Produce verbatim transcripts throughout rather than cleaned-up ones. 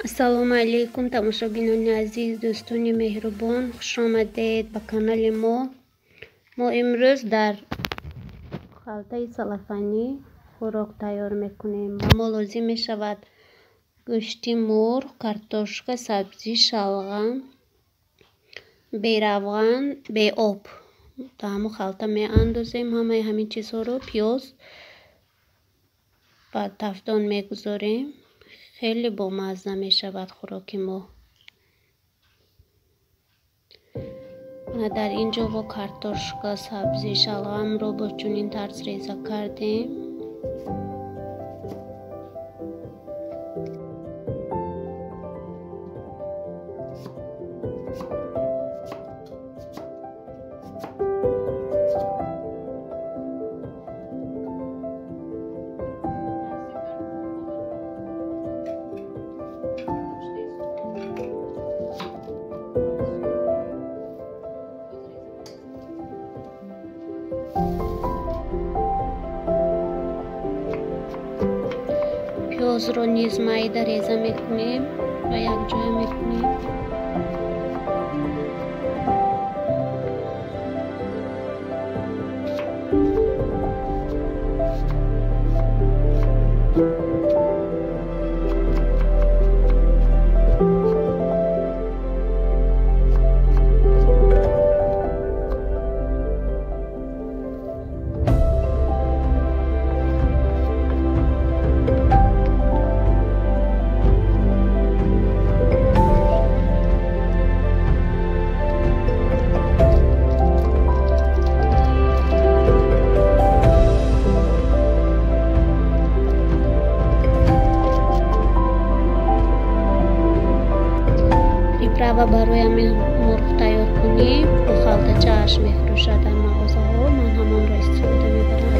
ассалому алайкум тамошобинони азиз, дӯстони меҳрубон, хушомадед ба канали мо. Мо имрӯз дар халтаи салафанӣ хӯрок тайёр мекунем. ба мо лозим мешавад гӯшти мурғ, картошка, сабзӣ, шалғам, беравған, беоб. дар ҳамон халта меандозем ҳамаи ҳамин чизҳоро. пиёз ба тафдон мегузорем. خیلی بامزه می شود خوراک ما. در اینجا با کارتوشکا، سبزی، شلغم رو با چنین طرز ریزه کردیم. پیاز رو نیز مایده ریزه میکنیم و یک جای میکنیم. و برای همین مرغ تیار کنیم. دو خلطه چشم میفروشد در مغازه ها. من همان را استفاده میبرم.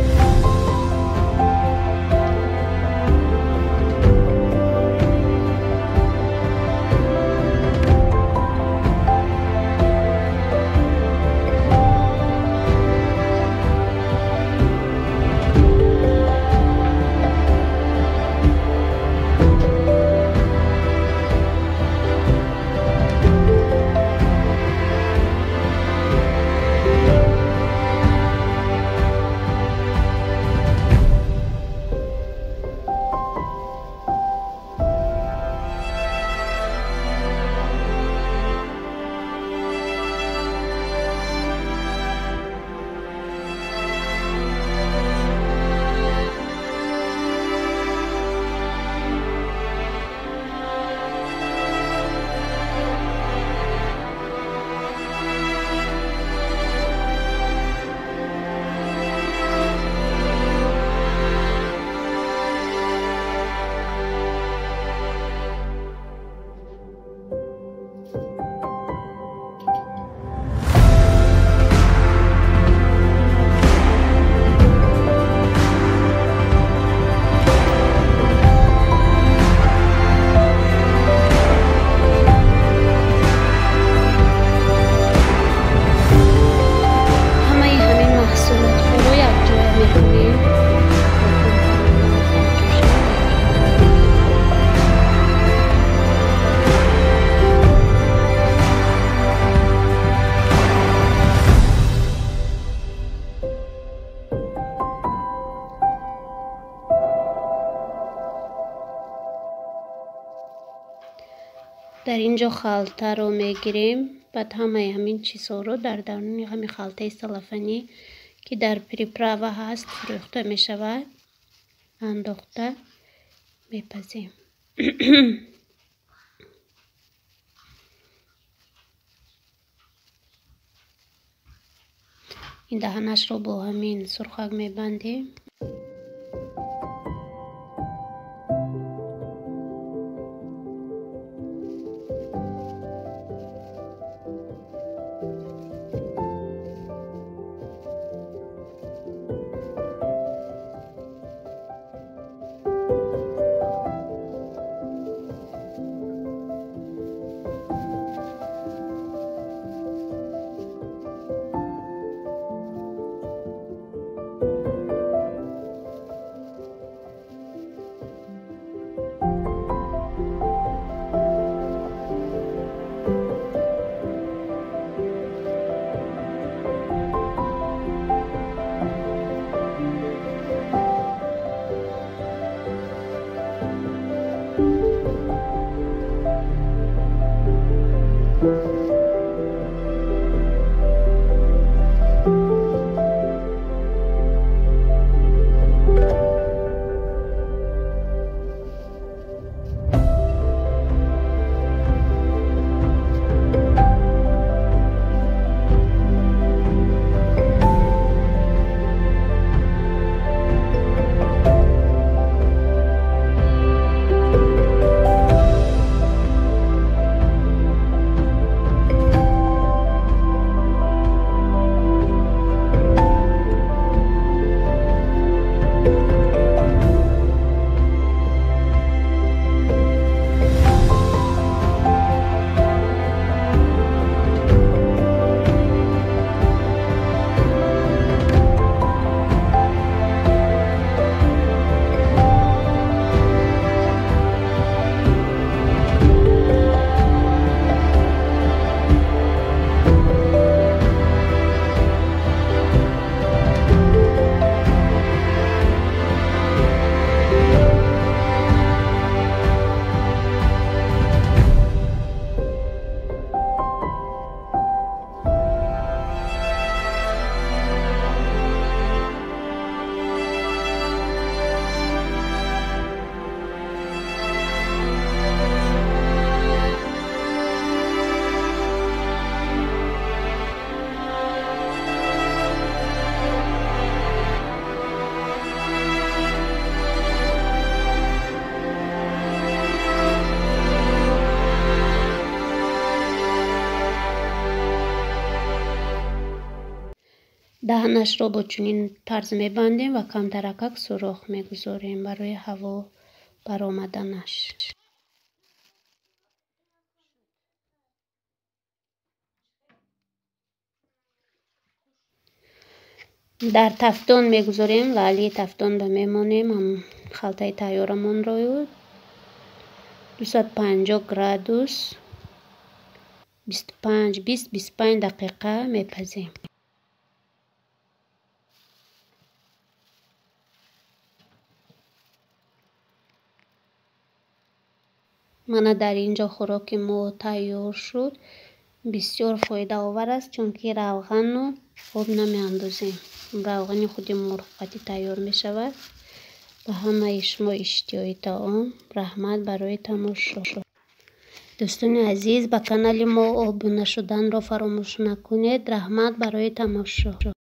در اینجا خلطه رو میگیریم. بعد همه همین چیزها رو در درون همین خلطه سلفنی که در پریپراوا هست فروخته می شود انداخته میپزیم. این دهنش رو با همین سرخک میبندیم. دهنش را با چنین طرز میبندیم و کم ترکک سوراخ میگذاریم برای هوا برآمدنش. در تفتان میگذاریم، لعلی تفتان را میمانیم. هم خلطه تیارمان را دویست و پنجاه گرادوس بیست و پنج بیست بیست و پنج دقیقه میپزیم. من در اینجا خوراک ما تیار شد. بسیار فایده آور است چون که روغن و آب نمی اندازیم. روغن خود مرغوتی تیار می شود. به همه شما اشتیاقی طعام رحمت برای تماشا. دوستان عزیز، به کانال ما ابونه شدن را فراموش نکنید. رحمت برای تماشا.